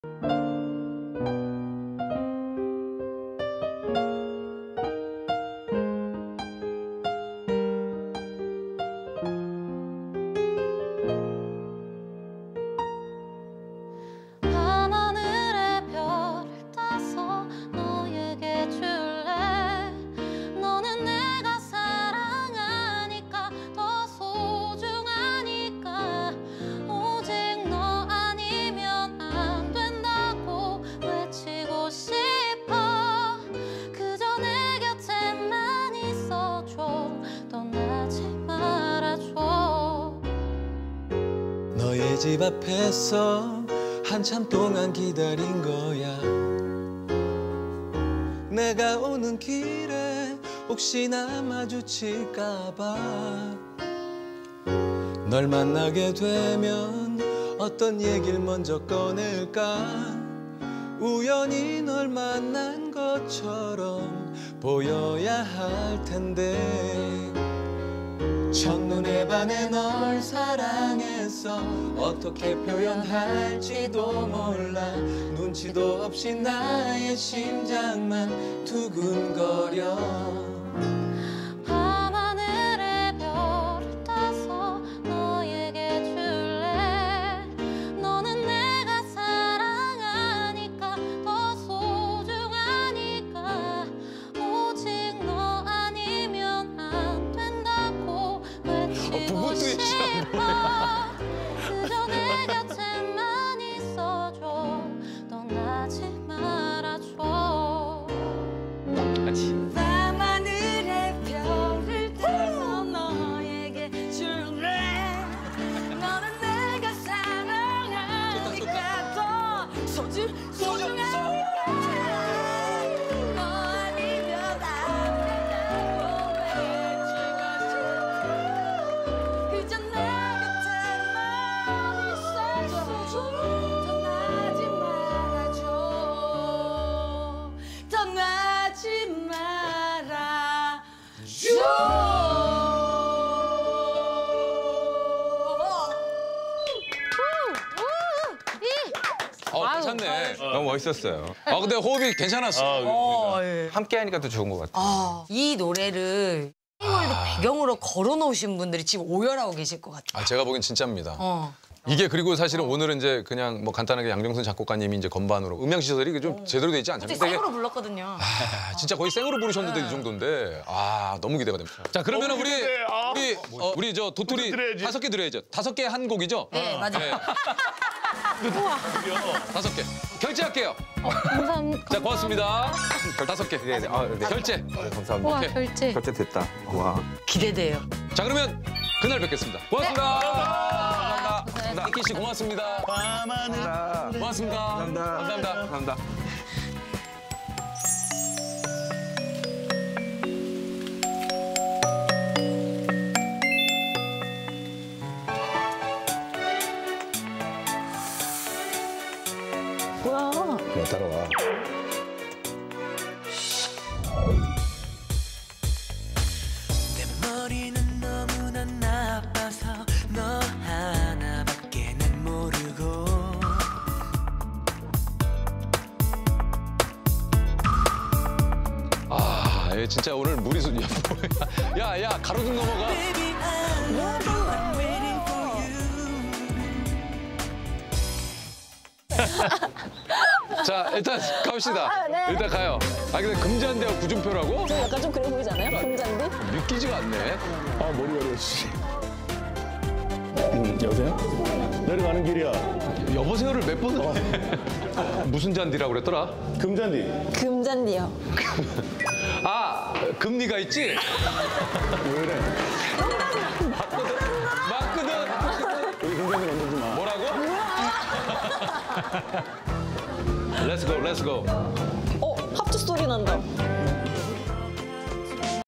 너의 집 앞에서 한참 동안 기다린 거야. 내가 오는 길에 혹시나 마주칠까 봐. 널 만나게 되면 어떤 얘기를 먼저 꺼낼까. 우연히 널 만난 것처럼 보여야 할 텐데. 첫눈에 반해 널 사랑했어. 어떻게 표현할지도 몰라. 눈치도 없이 나의 심장만 두근거려. 밤하늘에 별을 따서 너에게 줄래. 너는 내가 사랑하니까 더 소중하니까. 오직 너 아니면 안 된다고 외치고 싶어. 그저 내 곁에만 있어줘. 떠나지 말아줘. 같이. 밤하늘에 별을 따서 너에게 줄래. 너는 내가 사랑하니까 더 소중하니까. 너 아니면 안 된다고 외치고 싶어. 그저 내 곁에만 있어줘. 떠나지 말아줘. 떠나지 괜찮네. 너무 멋있었어요. 근데 호흡이 괜찮았어. 함께 하니까 더 좋은 것 같아요. 이 노래를 월드 배경으로 걸어놓으신 분들이 지금 오열하고 계실 것 같아요. 제가 보기엔 진짜입니다. 이게 그리고 사실은 오늘은 이제 그냥 뭐 간단하게 양정선 작곡가님이 이제 건반으로 음향 시설이 좀 제대로 돼 있지 않잖아요. 어제 생으로 불렀거든요. 진짜 거의 생으로 부르셨는데 이 정도인데 너무 기대가 됩니다. 자 그러면 우리 저 도토리 5개 드려야죠. 5개 한 곡이죠? 네, 맞아요. 우와. 5개 결제할게요. 감사합니다. 자 고맙습니다. 5개. 네. 결제. 감사합니다. 우와, 오케이. 결제. 결제 됐다. 와. 기대돼요. 자 그러면 그날 뵙겠습니다. 고맙습니다. 감사합니다. 이키 씨 고맙습니다. 감사합니다. 고맙습니다. 감사합니다. 감사합니다. 뭐야? 네, 따라와. 내 머리는 너무나 나빠서 너 하나밖에는 모르고. 얘 진짜 오늘 무리수 야 가로등 넘어가. Baby, I'm waiting for you. 자 일단 갑시다. 네. 일단 가요. 근데 금잔디하고 구준표라고? 약간 좀 그래 보이지 않아요? 금잔디? 믿기지가 않네. 머리 가렸지. 여보세요? 내려가는 길이야. 여보세요를 몇 번을 해. 무슨 잔디라고 그랬더라? 금잔디. 금잔디요. 금리가 있지? 왜 이래? 맞거든. 우리 금잔디 만들지 마. 뭐라고? Let's go. 합주 소리 난다.